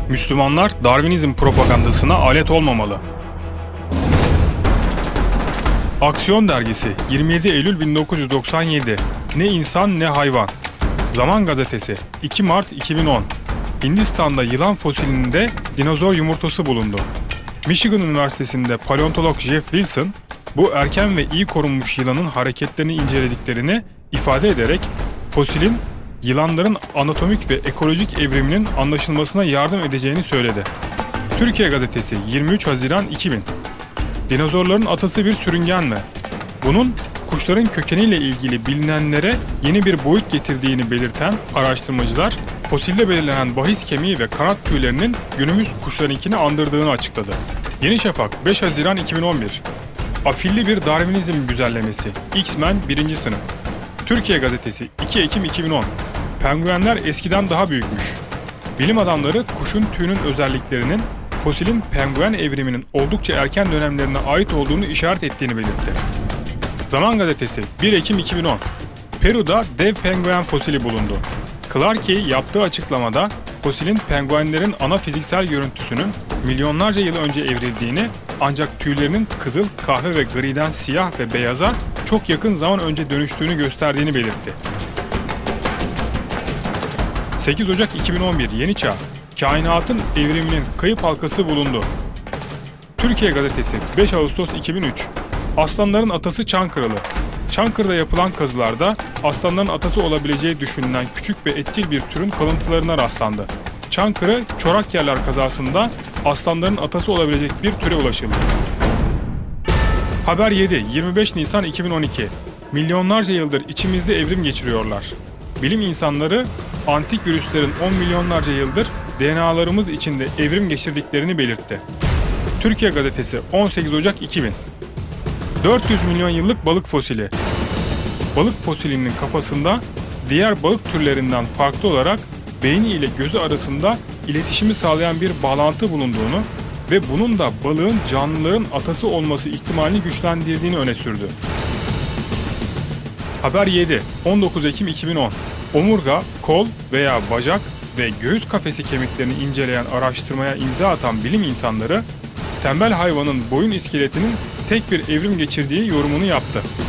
Müslümanlar Darwinizm propagandasına alet olmamalı. Aksiyon Dergisi 27 Eylül 1997. Ne insan ne hayvan. Zaman Gazetesi 2 Mart 2010. Hindistan'da yılan fosilinde dinozor yumurtası bulundu. Michigan Üniversitesi'nde paleontolog Jeff Wilson, bu erken ve iyi korunmuş yılanın hareketlerini incelediklerini ifade ederek fosilin yılanların anatomik ve ekolojik evriminin anlaşılmasına yardım edeceğini söyledi. Türkiye Gazetesi 23 Haziran 2000. Dinozorların atası bir sürüngen mi? Bunun kuşların kökeniyle ilgili bilinenlere yeni bir boyut getirdiğini belirten araştırmacılar, fosilde belirlenen bahis kemiği ve kanat tüylerinin günümüz kuşlarınkini andırdığını açıkladı. Yeni Şafak 5 Haziran 2011. Afilli bir Darwinizm güzellemesi. X-Men 1. sınıf. Türkiye Gazetesi 2 Ekim 2010. Penguenler eskiden daha büyükmüş. Bilim adamları kuşun tüyünün özelliklerinin fosilin penguen evriminin oldukça erken dönemlerine ait olduğunu işaret ettiğini belirtti. Zaman Gazetesi 1 Ekim 2010. Peru'da dev penguen fosili bulundu. Clarkey yaptığı açıklamada fosilin penguenlerin ana fiziksel görüntüsünün milyonlarca yıl önce evrildiğini, ancak tüylerinin kızıl, kahve ve griden siyah ve beyaza çok yakın zaman önce dönüştüğünü gösterdiğini belirtti. 8 Ocak 2011 Yeni Çağ. Kainatın evriminin kayıp halkası bulundu. Türkiye Gazetesi 5 Ağustos 2003. Aslanların atası Çankırılı. Çankırı'da yapılan kazılarda aslanların atası olabileceği düşünülen küçük ve etçil bir türün kalıntılarına rastlandı. Çankırı çorak yerler kazasında aslanların atası olabilecek bir türe ulaşıldı. Haber 7 25 Nisan 2012. Milyonlarca yıldır içimizde evrim geçiriyorlar. Bilim insanları antik virüslerin 10 milyonlarca yıldır DNA'larımız içinde evrim geçirdiklerini belirtti. Türkiye Gazetesi 18 Ocak 2000. 400 milyon yıllık balık fosili. Balık fosilinin kafasında diğer balık türlerinden farklı olarak beyni ile gözü arasında iletişimi sağlayan bir bağlantı bulunduğunu ve bunun da balığın canlıların atası olması ihtimalini güçlendirdiğini öne sürdü. Haber 7 19 Ekim 2010. Omurga, kol veya bacak ve göğüs kafesi kemiklerini inceleyen araştırmaya imza atan bilim insanları, tembel hayvanın boyun iskeletinin tek bir evrim geçirdiği yorumunu yaptı.